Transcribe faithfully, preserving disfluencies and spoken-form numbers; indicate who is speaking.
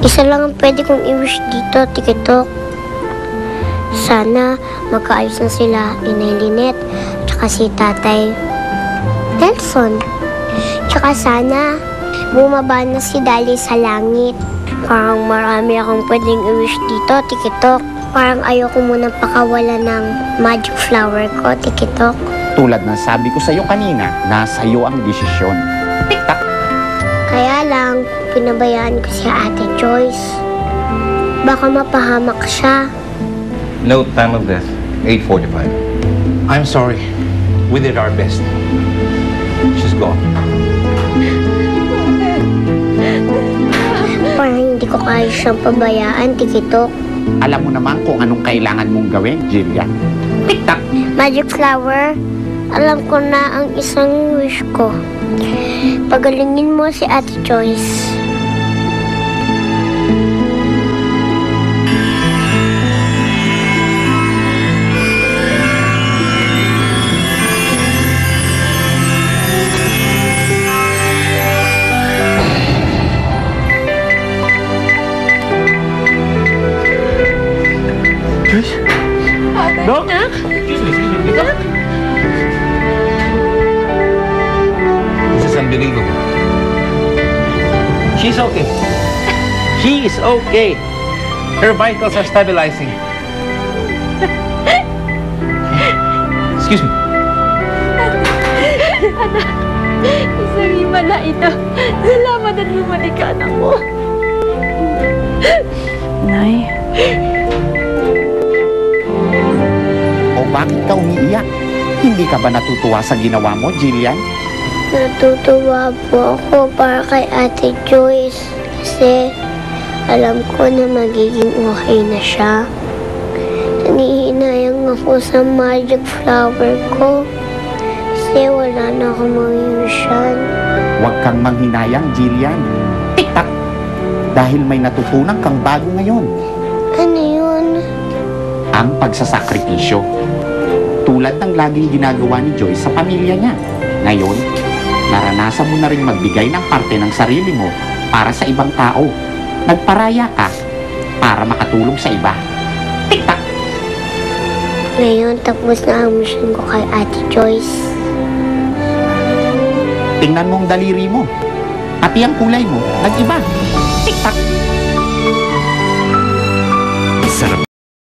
Speaker 1: Isa lang ang pwede kong i-wish dito, Tikitok. Sana magkaayos na sila, Inay Lynette, tsaka si Tatay Nelson. Tsaka sana bumaba na si Dali sa langit. Parang marami akong pwedeng i-wish dito, Tikitok. Parang ayoko munang pakawala ng magic flower ko, Tikitok.
Speaker 2: Tulad ng sabi ko sa'yo kanina, nasa iyo ang desisyon. Tik-tak!
Speaker 1: Kaya lang, pinabayaan ko si Ate Joyce. Baka mapahamak siya.
Speaker 3: Note time of death, eight forty-five.
Speaker 4: I'm sorry. We did our best. She's gone.
Speaker 1: Parang hindi ko kaya siyang pabayaan, Tikitok.
Speaker 2: Alam mo naman kung anong kailangan mong gawin, Jillian. Tik-tak!
Speaker 1: Magic flower, alam ko na ang isang wish ko. Pagalingin mo si Ate Joyce.
Speaker 4: Doc?
Speaker 3: Excuse me, excuse me. Doc? This is unbelievable. She's okay. She is okay. Her vitals are stabilizing. Excuse me.
Speaker 5: Anak, isang himala ito. Salamat at bumalik ka, anak mo.
Speaker 6: Nay,
Speaker 2: O bakit ka umiiyak? Hindi ka ba natutuwa sa ginawa mo, Jillian?
Speaker 1: Natutuwa po ako para kay Ate Joyce kasi alam ko na magiging okay na siya. Nanihinayang ako sa magic flower ko kasi wala na akong mamiwisyan.
Speaker 2: Huwag kang manghinayang, Jillian. Tik-tak! Dahil may natutunan kang bago ngayon.
Speaker 1: Ano yun?
Speaker 2: Ang pagsasakripisyo. Tulad ng laging ginagawa ni Joyce sa pamilya niya. Ngayon, naranasan mo na rin magbigay ng parte ng sarili mo para sa ibang tao. Nagparaya ka para makatulong sa iba. Tik-tak!
Speaker 1: Ngayon, tapos na ang mission ko kay Ate Joyce.
Speaker 2: Tingnan mo ang daliri mo. Pati ang kulay mo, nag-iba. Tik-tak!
Speaker 7: Sarap